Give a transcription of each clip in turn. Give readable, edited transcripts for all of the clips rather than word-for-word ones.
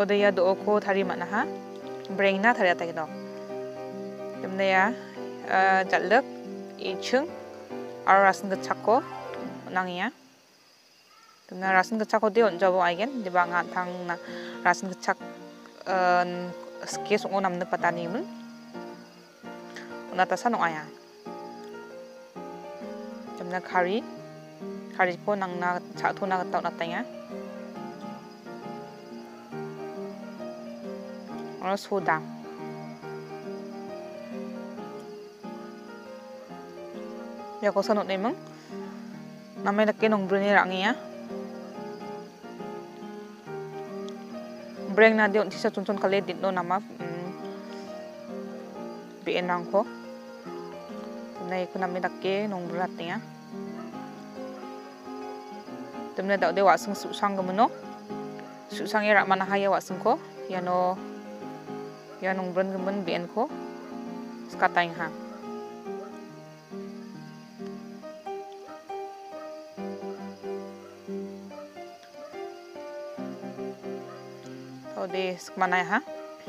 udah ya do ko thari mana ha breng na thari ta gitu dimna ya jaluk ichung arasan kecako nangnya dimna rasan kecako dia onjabo aigen di bangat tang na rasan kecak skis onam ne patani mun onata sano aya dimna kari ko nang na cak thuna ka tau natanya ora soda ya ko sanot nemang namai laki nong bruni rangi ya breng na dion tisa chun kale dit no nama bien rang ko nai ko namai laki nong brulat ya temne da de wasung su sang gumno su sang ya mana haya wasung ko ya no ya nong brun gumun bien ko skatang ha de mana ha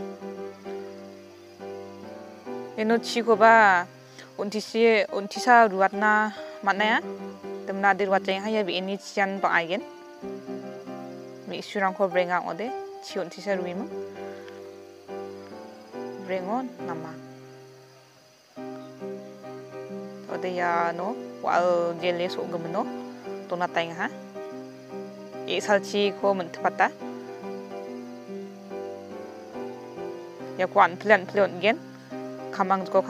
eno chigo ba untisa ruatna mana ya temna dir waceng ha ya bi ini cian to agen mi surang ko brenga ode chi untisa ruimu brengon nama ode ya no wal jele so gemno to na tang ha e salchi ko mentpata ya kuan plan gen kamang joko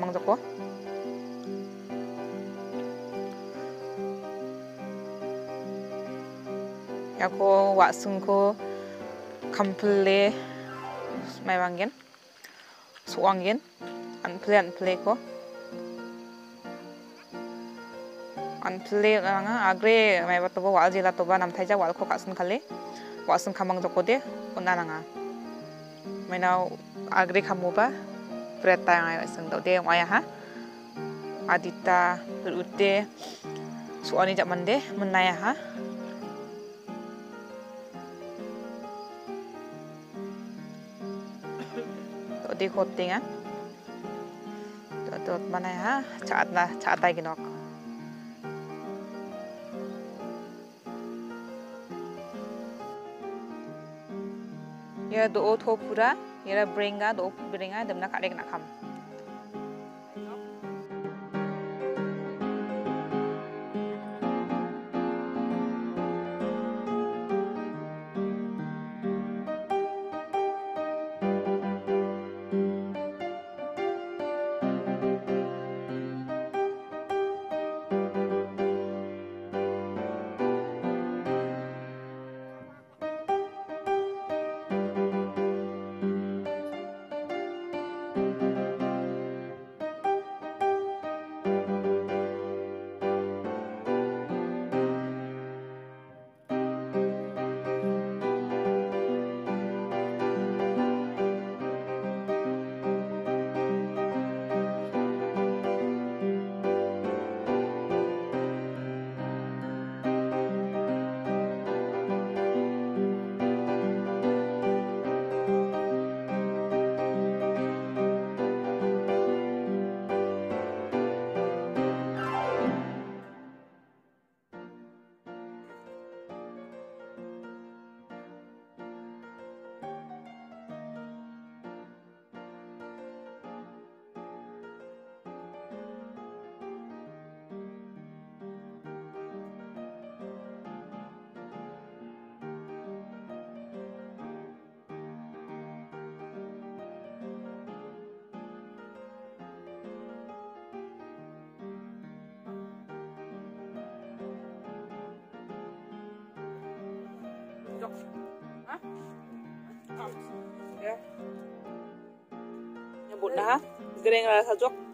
ya ko wasung ko kample mai wangen suanggen an plan ko an play nga agre mai batobo wal jila toba nam thaija wal ko kasun khale wasung kamang joko de onananga maina agri kamuba preta yang ayo seng do de maya ha adita berute suani jak mande menaya ha do de khotinga do manaya ha chaat tai ginok ya do tho pura ya brenga do brenga demna kadek nakam Ya. Nyebut dah. Gereng rasa jok.